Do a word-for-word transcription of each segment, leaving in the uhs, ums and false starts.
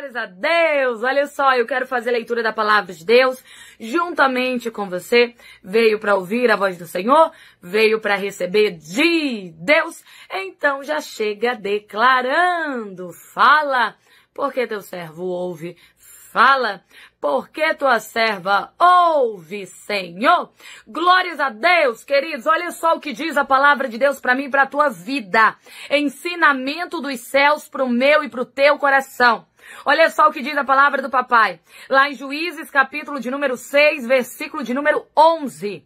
Glórias a Deus! Olha só, eu quero fazer a leitura da palavra de Deus juntamente com você. Veio para ouvir a voz do Senhor, veio para receber de Deus. Então já chega declarando. Fala, porque teu servo ouve. Fala, porque tua serva ouve, Senhor. Glórias a Deus, queridos. Olha só o que diz a palavra de Deus para mim e para a tua vida. Ensinamento dos céus para o meu e para o teu coração. Olha só o que diz a palavra do papai. Lá em Juízes, capítulo de número seis, versículo de número onze.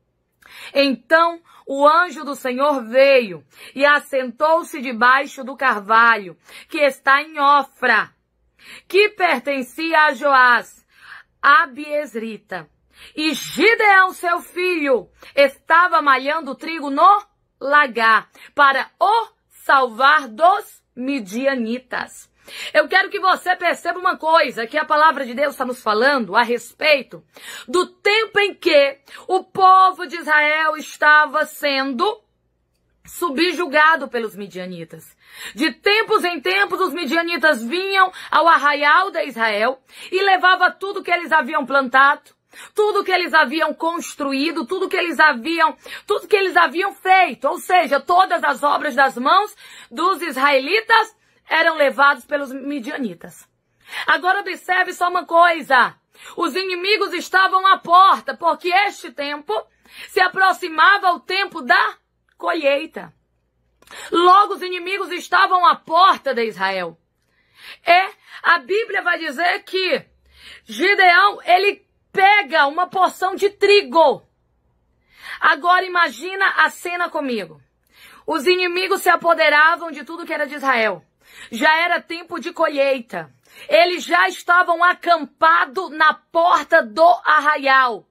Então o anjo do Senhor veio e assentou-se debaixo do carvalho, que está em Ofra, que pertencia a Joás, Abiezrita. E Gideão, seu filho, estava malhando trigo no lagar para o salvar dos midianitas. Eu quero que você perceba uma coisa, que a palavra de Deus está nos falando a respeito do tempo em que o povo de Israel estava sendo subjugado pelos midianitas. De tempos em tempos, os midianitas vinham ao arraial de Israel e levavam tudo que eles haviam plantado, tudo que eles haviam construído, tudo que eles haviam, tudo que eles haviam feito. Ou seja, todas as obras das mãos dos israelitas eram levados pelos midianitas. Agora observe só uma coisa. Os inimigos estavam à porta, porque este tempo se aproximava o tempo da colheita. Logo os inimigos estavam à porta de Israel. É, a Bíblia vai dizer que Gideão, ele pega uma porção de trigo. Agora imagina a cena comigo. Os inimigos se apoderavam de tudo que era de Israel. Já era tempo de colheita. Eles já estavam acampados na porta do arraial.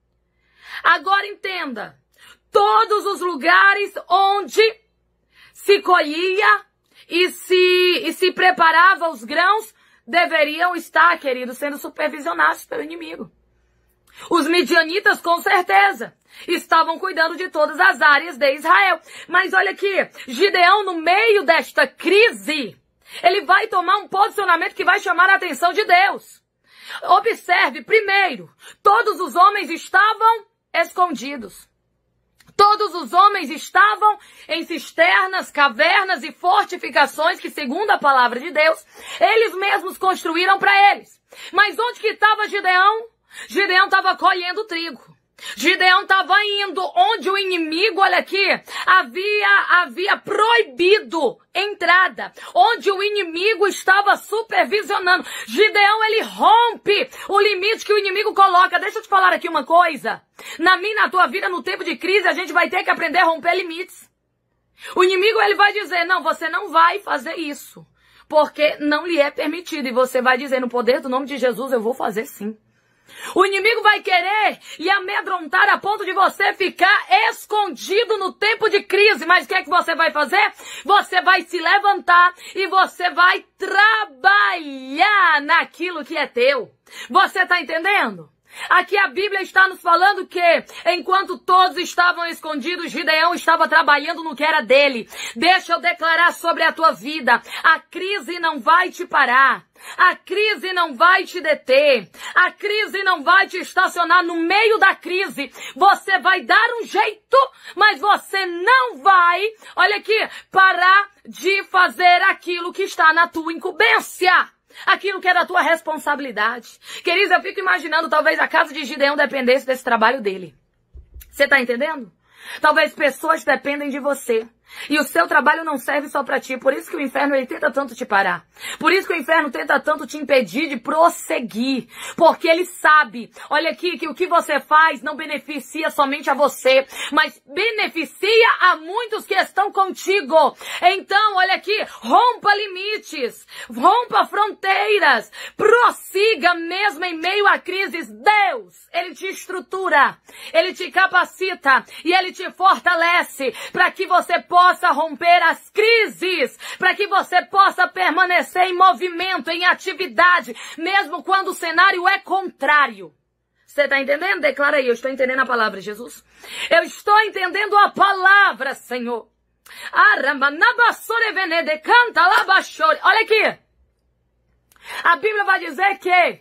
Agora entenda. Todos os lugares onde se colhia e se, e se preparava os grãos deveriam estar, queridos, sendo supervisionados pelo inimigo. Os midianitas, com certeza, estavam cuidando de todas as áreas de Israel. Mas olha aqui, Gideão, no meio desta crise, ele vai tomar um posicionamento que vai chamar a atenção de Deus. Observe, primeiro, todos os homens estavam escondidos. Todos os homens estavam em cisternas, cavernas e fortificações que, segundo a palavra de Deus, eles mesmos construíram para eles. Mas onde que estava Gideão? Gideão estava colhendo trigo. Gideão estava indo onde o inimigo, olha aqui, havia, havia proibido entrada, onde o inimigo estava supervisionando. Gideão, ele rompe o limite que o inimigo coloca. Deixa eu te falar aqui uma coisa. Na minha e na tua vida, no tempo de crise, a gente vai ter que aprender a romper limites. O inimigo, ele vai dizer, não, você não vai fazer isso, porque não lhe é permitido. E você vai dizer, no poder do nome de Jesus, eu vou fazer sim. O inimigo vai querer lhe amedrontar a ponto de você ficar escondido no tempo de crise. Mas o que é que você vai fazer? Você vai se levantar e você vai trabalhar naquilo que é teu. Você está entendendo? Aqui a Bíblia está nos falando que, enquanto todos estavam escondidos, Gideão estava trabalhando no que era dele. Deixa eu declarar sobre a tua vida. A crise não vai te parar. A crise não vai te deter. A crise não vai te estacionar no meio da crise. Você vai dar um jeito, mas você não vai, olha aqui, parar de fazer aquilo que está na tua incumbência. Aquilo que era a tua responsabilidade. Queridos, eu fico imaginando, talvez a casa de Gideão dependesse desse trabalho dele. Você tá entendendo? Talvez pessoas dependem de você. E o seu trabalho não serve só para ti. Por isso que o inferno, ele tenta tanto te parar. Por isso que o inferno tenta tanto te impedir de prosseguir. Porque ele sabe, olha aqui, que o que você faz não beneficia somente a você, mas beneficia a muitos que estão contigo. Então, olha aqui, rompa limites, rompa fronteiras, prossiga mesmo em meio a crises. Deus, ele te estrutura, ele te capacita e ele te fortalece para que você possa possa romper as crises, para que você possa permanecer em movimento, em atividade, mesmo quando o cenário é contrário. Você está entendendo? Declara aí, eu estou entendendo a palavra, Jesus. Eu estou entendendo a palavra, Senhor. Olha aqui. A Bíblia vai dizer que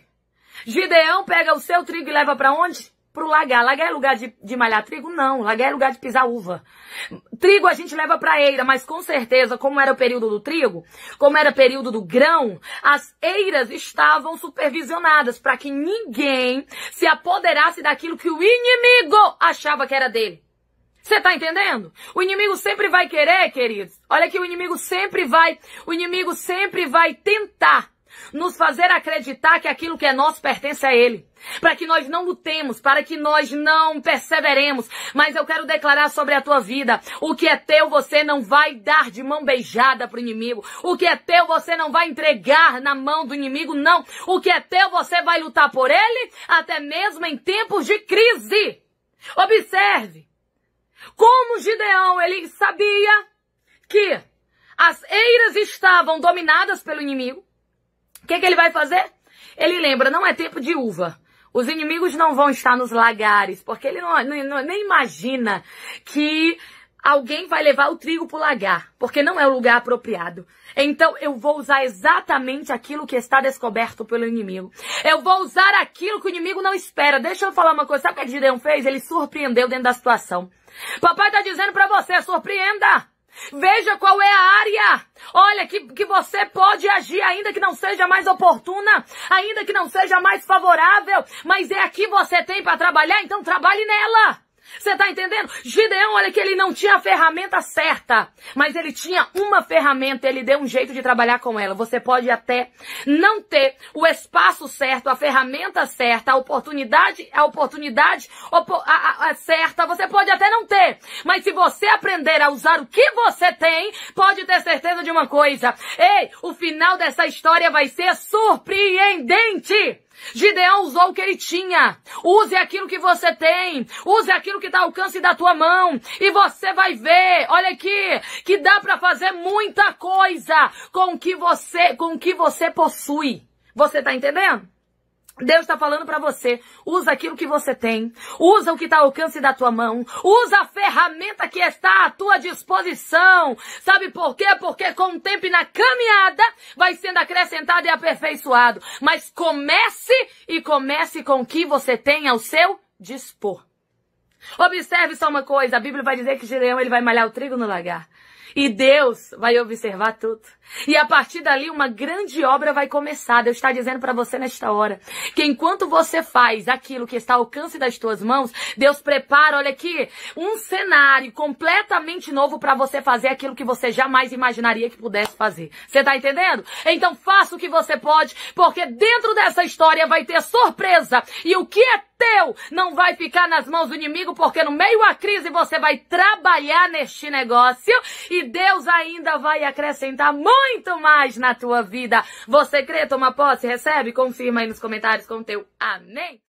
Gideão pega o seu trigo e leva para onde? Pro lagar. Lagar é lugar de, de malhar trigo? Não. Lagar é lugar de pisar uva. Trigo a gente leva pra eira, mas com certeza, como era o período do trigo, como era o período do grão, as eiras estavam supervisionadas para que ninguém se apoderasse daquilo que o inimigo achava que era dele. Você tá entendendo? O inimigo sempre vai querer, queridos. Olha que o inimigo sempre vai, o inimigo sempre vai tentar nos fazer acreditar que aquilo que é nosso pertence a ele. Para que nós não lutemos, para que nós não perseveremos. Mas eu quero declarar sobre a tua vida. O que é teu você não vai dar de mão beijada pro inimigo. O que é teu você não vai entregar na mão do inimigo, não. O que é teu você vai lutar por ele, até mesmo em tempos de crise. Observe. Como Gideão, ele sabia que as eiras estavam dominadas pelo inimigo. O que, que ele vai fazer? Ele lembra, não é tempo de uva. Os inimigos não vão estar nos lagares, porque ele não, não, nem imagina que alguém vai levar o trigo para o lagar, porque não é o lugar apropriado. Então eu vou usar exatamente aquilo que está descoberto pelo inimigo. Eu vou usar aquilo que o inimigo não espera. Deixa eu falar uma coisa, sabe o que Gideão fez? Ele surpreendeu dentro da situação. Papai está dizendo para você, surpreenda. Veja qual é a área, olha, que, que você pode agir, ainda que não seja mais oportuna, ainda que não seja mais favorável, mas é aqui que você tem para trabalhar, então trabalhe nela. Você tá entendendo? Gideão, olha que ele não tinha a ferramenta certa, mas ele tinha uma ferramenta, ele deu um jeito de trabalhar com ela. Você pode até não ter o espaço certo, a ferramenta certa, a oportunidade, a oportunidade a, a, a certa, você pode até não ter. Mas se você aprender a usar o que você tem, pode ter certeza de uma coisa. Ei, o final dessa história vai ser surpreendente. Gideão usou o que ele tinha. Use aquilo que você tem. Use aquilo que está ao alcance da tua mão. E você vai ver, olha aqui, que dá para fazer muita coisa com o que você, com o que você possui. Você está entendendo? Deus está falando para você, usa aquilo que você tem, usa o que está ao alcance da tua mão, usa a ferramenta que está à tua disposição. Sabe por quê? Porque com o tempo e na caminhada vai sendo acrescentado e aperfeiçoado. Mas comece e comece com o que você tem ao seu dispor. Observe só uma coisa, a Bíblia vai dizer que Gideão ele vai malhar o trigo no lagar. E Deus vai observar tudo. E a partir dali uma grande obra vai começar. Deus está dizendo para você nesta hora que enquanto você faz aquilo que está ao alcance das tuas mãos, Deus prepara, olha aqui, um cenário completamente novo para você fazer aquilo que você jamais imaginaria que pudesse fazer. Você está entendendo? Então faça o que você pode, porque dentro dessa história vai ter surpresa. E o que é teu não vai ficar nas mãos do inimigo, porque no meio à crise você vai trabalhar neste negócio e Deus ainda vai acrescentar muito mais na tua vida. Você crê, toma posse, recebe? Confirma aí nos comentários com o teu amém.